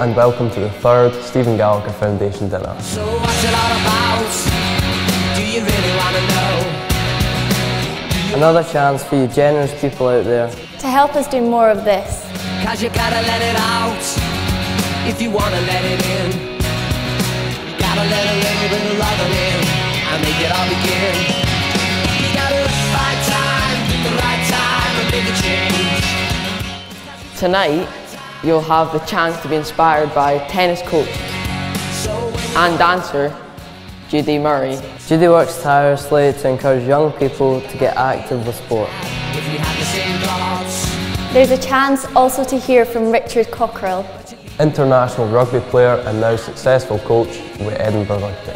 and welcome to the third Stephen Gallacher Foundation dinner. So what's it all about? Do you really want to know? Another chance for you generous people out there to help us do more of this. 'Cause you gotta let it out if you wanna let it in. You gotta let a little bit of love in and make it all begin. You gotta find time, pick the right time and make a change. Tonight, you'll have the chance to be inspired by tennis coach and dancer Judy Murray. Judy works tirelessly to encourage young people to get active with sport. If we have the same thoughts. There's a chance also to hear from Richard Cockrell, International rugby player and now successful coach with Edinburgh Rugby.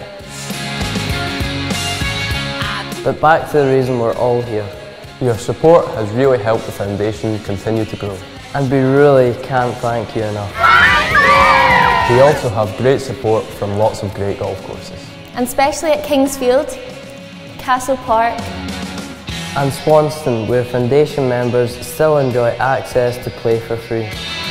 But back to the reason we're all here. Your support has really helped the foundation continue to grow. And we really can't thank you enough. We also have great support from lots of great golf courses. and especially at Kingsfield, Castle Park and Swanston, where foundation members still enjoy access to play for free.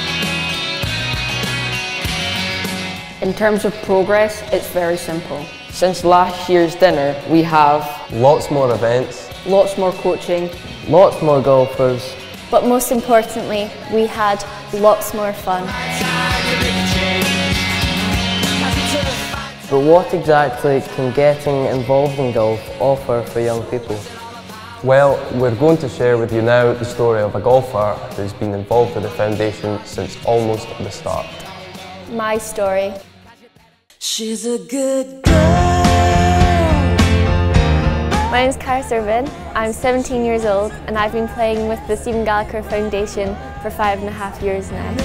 In terms of progress, it's very simple. Since last year's dinner, we have lots more events, lots more coaching, lots more golfers, but most importantly, we had lots more fun. But what exactly can getting involved in golf offer for young people? Well, we're going to share with you now the story of a golfer who's been involved with the foundation since almost the start. My story. She's a good girl. My name is Cara Servan. I'm 17 years old and I've been playing with the Stephen Gallacher Foundation for 5.5 years now.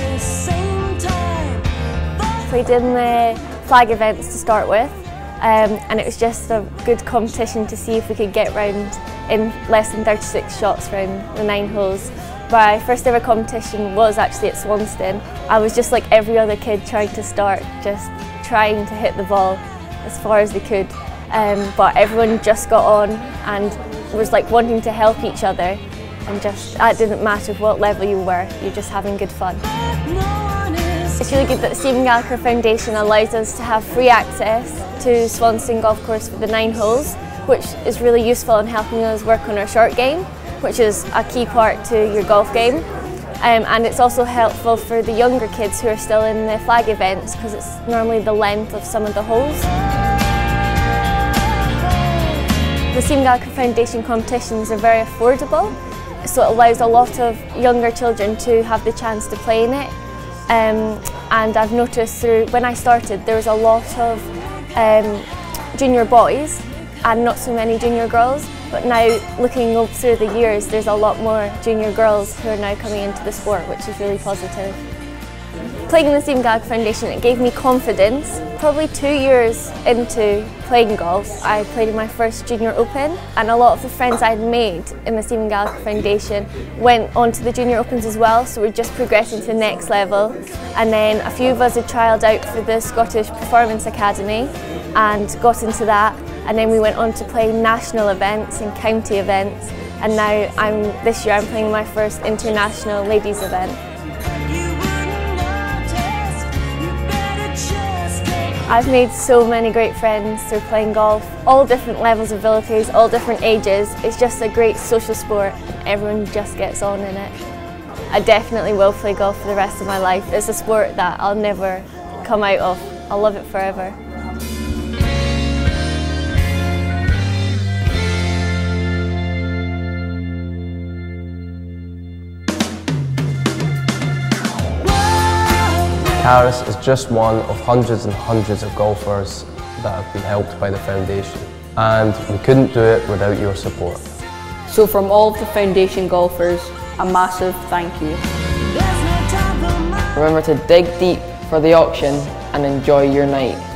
Played in the flag events to start with, and it was just a good competition to see if we could get round in less than 36 shots round the 9 holes. My first ever competition was actually at Swanston. I was just like every other kid trying to start, just trying to hit the ball as far as they could. But everyone just got on and was like wanting to help each other, and just it didn't matter what level you were, you're just having good fun. It's really good that the Stephen Gallacher Foundation allows us to have free access to Swanston Golf Course for the 9 holes, which is really useful in helping us work on our short game, which is a key part to your golf game. And it's also helpful for the younger kids who are still in the flag events, because it's normally the length of some of the holes. The Stephen Gallacher Foundation competitions are very affordable, so it allows a lot of younger children to have the chance to play in it. And I've noticed when I started, there was a lot of junior boys and not so many junior girls, but now looking up through the years, there's a lot more junior girls who are now coming into the sport, which is really positive. Playing in the Stephen Gallacher Foundation, it gave me confidence. Probably 2 years into playing golf, I played in my first Junior Open, and a lot of the friends I'd made in the Stephen Gallacher Foundation went on to the Junior Opens as well, so we're just progressing to the next level. And then a few of us had trialled out for the Scottish Performance Academy and got into that, and then we went on to play national events and county events, and now this year I'm playing my first international ladies event. I've made so many great friends through playing golf, all different levels of abilities, all different ages. It's just a great social sport and everyone just gets on in it. I definitely will play golf for the rest of my life. It's a sport that I'll never come out of. I'll love it forever. Caris is just one of hundreds and hundreds of golfers that have been helped by the foundation, and we couldn't do it without your support. So from all of the foundation golfers, a massive thank you. Remember to dig deep for the auction and enjoy your night.